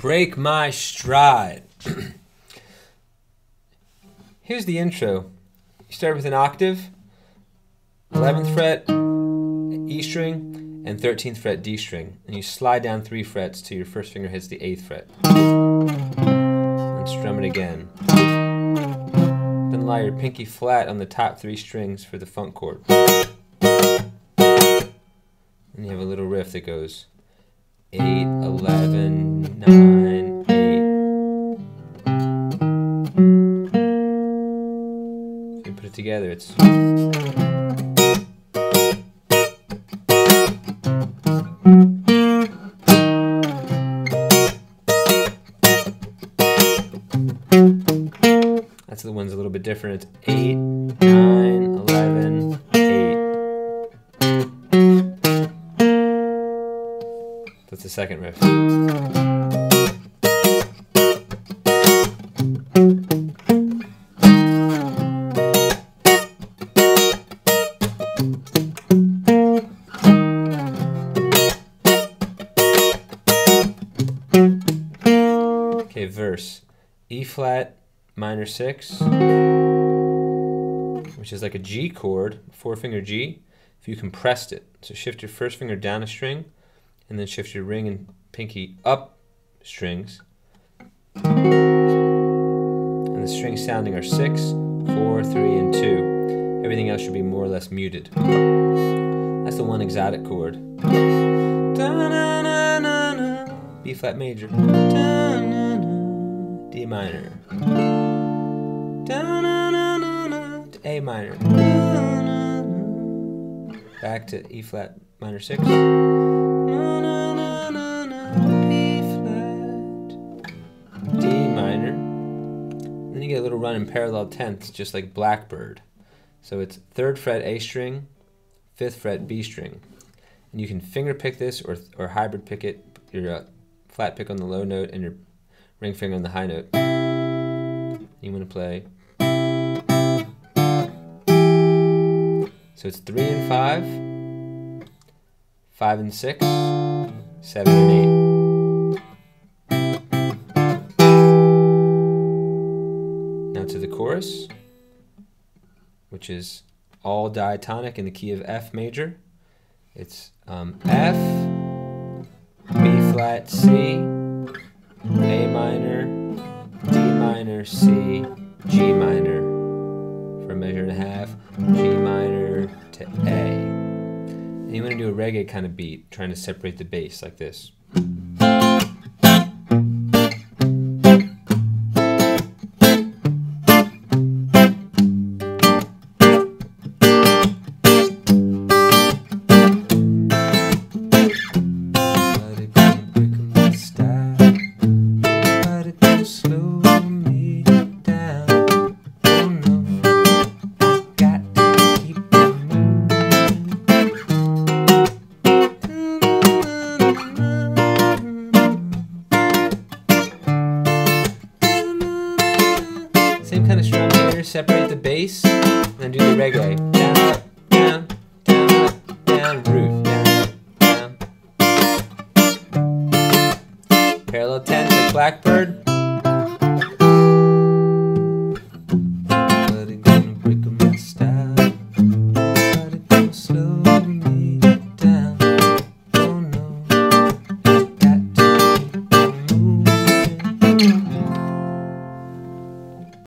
Break my stride. Here's the intro. You start with an octave, 11th fret E string, and 13th fret D string. And you slide down 3 frets till your first finger hits the 8th fret. And strum it again. Then lie your pinky flat on the top 3 strings for the funk chord. And you have a little riff that goes 8, 11, 9, 8. So you put it together, it's that's the one's a little bit different. It's 8, 9, 11, 8. That's the second riff. Okay, verse. E flat minor 6, which is like a G chord, 4-finger G, if you compressed it. So shift your first finger down a string, and then shift your ring and pinky up strings. And the strings sounding are 6, 4, 3, and 2. Everything else should be more or less muted. That's the one exotic chord. B flat major. D minor. To A minor. Back to E flat minor 6. B flat. D minor. Then you get a little run in parallel tenths, just like Blackbird. So it's 3rd fret A string, 5th fret B string. And you can finger pick this or hybrid pick it, your flat pick on the low note and your ring finger on the high note. You want to play. So it's 3 and 5, 5 and 6, 7 and 8. Now to the chorus, which is all diatonic in the key of F major. It's F, B flat, C, A minor, D minor, C, G minor for a measure and a half, G minor to A. And you want to do a reggae kind of beat, trying to separate the bass like this. Same kind of strum here, separate the bass, then do the reggae. Down, up, down, down, up, down, root, down, down. Parallel 10 like Blackbird.